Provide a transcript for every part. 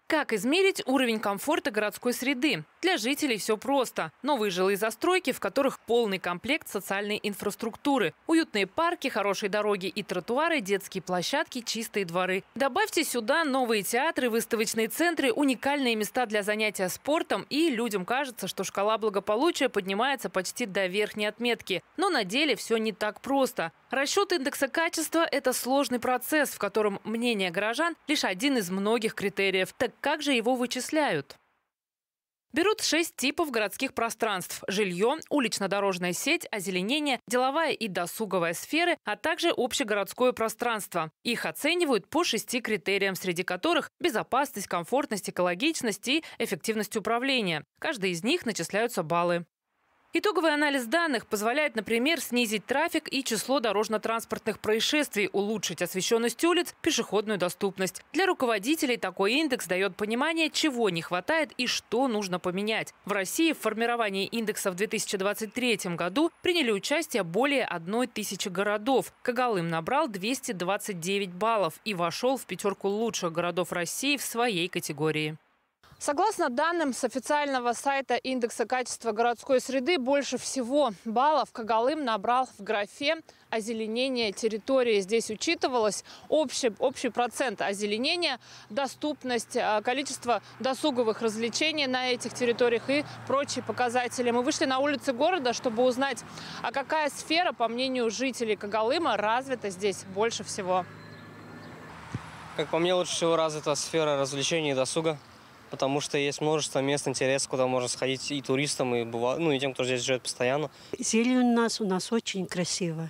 Как измерить уровень комфорта городской среды? Для жителей все просто. Новые жилые застройки, в которых полный комплект социальной инфраструктуры. Уютные парки, хорошие дороги и тротуары, детские площадки, чистые дворы. Добавьте сюда новые театры, выставочные центры, уникальные места для занятия спортом, и людям кажется, что шкала благополучия поднимается почти до верхней отметки. Но на деле все не так просто. Расчет индекса качества – это сложный процесс, в котором мнение горожан – лишь один из многих критериев. Так как же его вычисляют? Берут 6 типов городских пространств – жилье, улично-дорожная сеть, озеленение, деловая и досуговая сферы, а также общегородское пространство. Их оценивают по 6 критериям, среди которых безопасность, комфортность, экологичность и эффективность управления. Каждый из них начисляются баллы. Итоговый анализ данных позволяет, например, снизить трафик и число дорожно-транспортных происшествий, улучшить освещенность улиц, пешеходную доступность. Для руководителей такой индекс дает понимание, чего не хватает и что нужно поменять. В России в формировании индекса в 2023 году приняли участие более 1000 городов. Когалым набрал 229 баллов и вошел в пятерку лучших городов России в своей категории. Согласно данным с официального сайта индекса качества городской среды, больше всего баллов Когалым набрал в графе озеленение территории. Здесь учитывалось общий процент озеленения, доступность, количество досуговых развлечений на этих территориях и прочие показатели. Мы вышли на улицы города, чтобы узнать, а какая сфера, по мнению жителей Когалыма, развита здесь больше всего. Как по мне, лучше всего развита сфера развлечений и досуга. Потому что есть множество мест интереса, куда можно сходить и туристам, и тем, кто здесь живет постоянно. Зелень у нас очень красиво.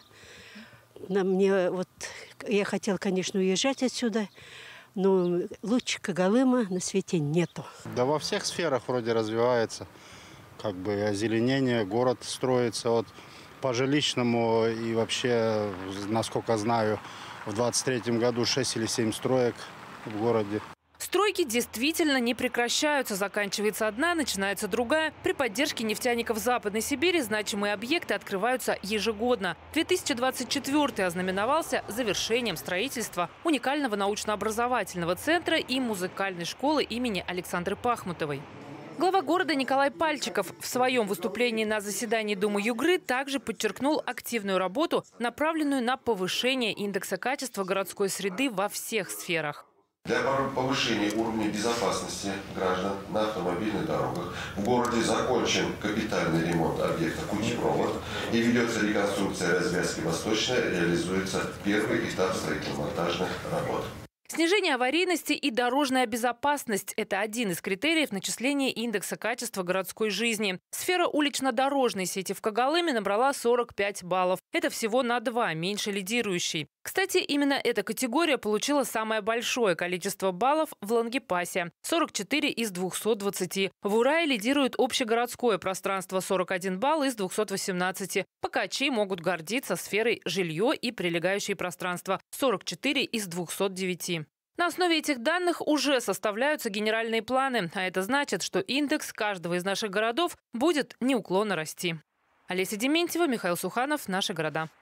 Я хотела, конечно, уезжать отсюда, но лучше Когалыма на свете нету. Да во всех сферах вроде развивается. Как бы озеленение, город строится по жилищному и вообще, насколько знаю, в 2023 году 6 или 7 строек в городе. Стройки действительно не прекращаются. Заканчивается одна, начинается другая. При поддержке нефтяников Западной Сибири значимые объекты открываются ежегодно. 2024 ознаменовался завершением строительства уникального научно-образовательного центра и музыкальной школы имени Александры Пахмутовой. Глава города Николай Пальчиков в своем выступлении на заседании Думы Югры также подчеркнул активную работу, направленную на повышение индекса качества городской среды во всех сферах. Для повышения уровня безопасности граждан на автомобильных дорогах в городе закончен капитальный ремонт объекта «Путепровод» и ведется реконструкция развязки «Восточная», реализуется первый этап строительно-монтажных работ. Снижение аварийности и дорожная безопасность – это один из критериев начисления индекса качества городской жизни. Сфера улично-дорожной сети в Когалыме набрала 45 баллов. Это всего на 2 меньше лидирующей. Кстати, именно эта категория получила самое большое количество баллов в Лангепасе – 44 из 220. В Урае лидирует общегородское пространство – 41 балл из 218. Покачи могут гордиться сферой жилье и прилегающие пространства – 44 из 209. На основе этих данных уже составляются генеральные планы, а это значит, что индекс каждого из наших городов будет неуклонно расти. Олеся Дементьева, Михаил Суханов. Наши города.